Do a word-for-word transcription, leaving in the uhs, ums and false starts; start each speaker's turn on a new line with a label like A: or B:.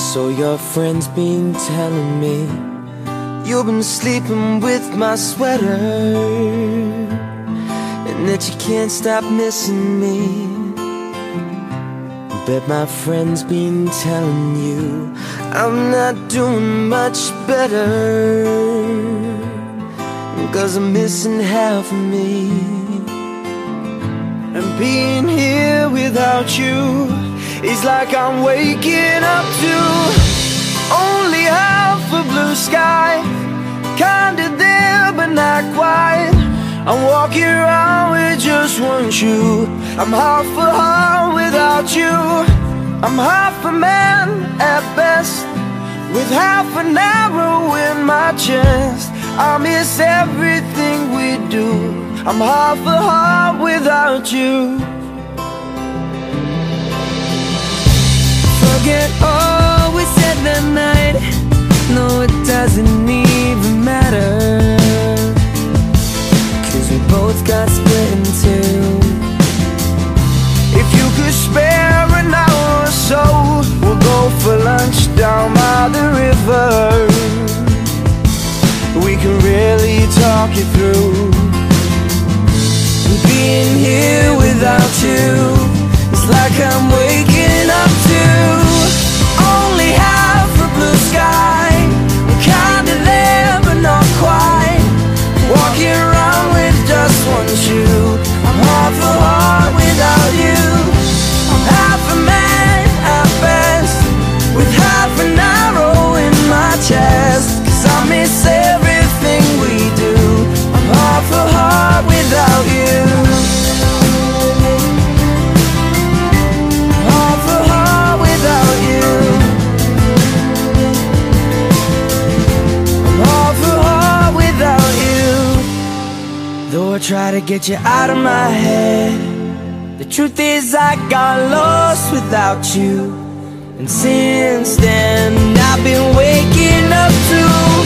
A: So your friend's been telling me you've been sleeping with my sweater, and that you can't stop missing me. Bet my friend's been telling you I'm not doing much better, 'cause I'm missing half of me. And being here without you is like I'm waking up to only half a blue sky. Kinda there but not quite. I'm walking around with just one shoe. I'm half a heart without you. I'm half a man at best, with half an arrow in my chest. I miss everything we do. I'm half a heart without you. Forget all we said that night. No, it doesn't even matter, 'cause we both got split in two. If you could spare an hour or so, we'll go for lunch down by the river. We can really talk it through. Being here without you is like I'm waking up to only half a blue sky. I'm kinda there but not quite. Walking around with just one shoe. I'm half a heart without you. I'm half a man at best, with half an arrow in my chest. 'Cause I miss everything we do. I'm half a heart without you. Half a heart without you. I'm half a heart without you. Though I try to get you out of my head, the truth is I got lost without you. And since then I've been waking up to